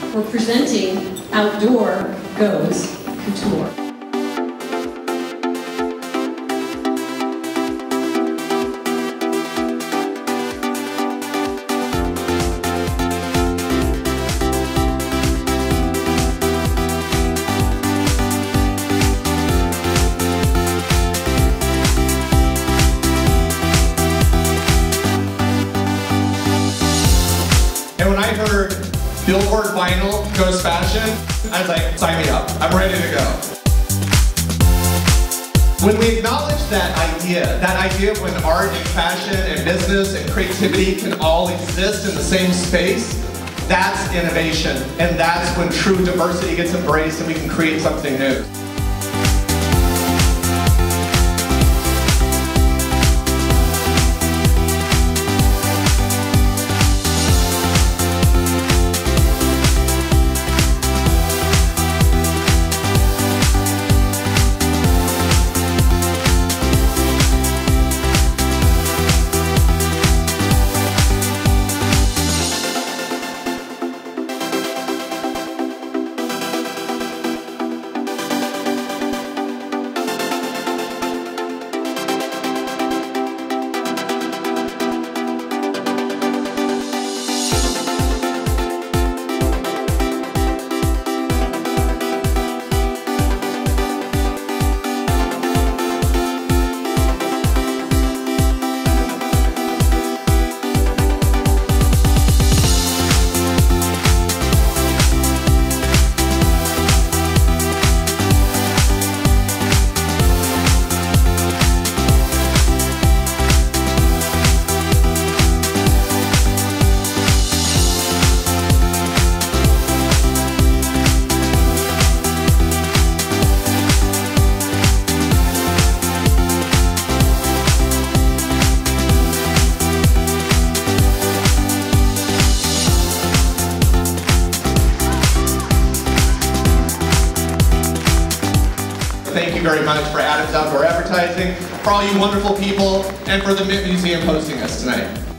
we're presenting Outdoor Goes Couture. Billboard vinyl goes fashion. I was like, sign me up. I'm ready to go. When we acknowledge that idea of when art and fashion and business and creativity can all exist in the same space, that's innovation. And that's when true diversity gets embraced and we can create something new. Thank you very much for Adams Outdoor Advertising, for all you wonderful people, and for the Mint Museum hosting us tonight.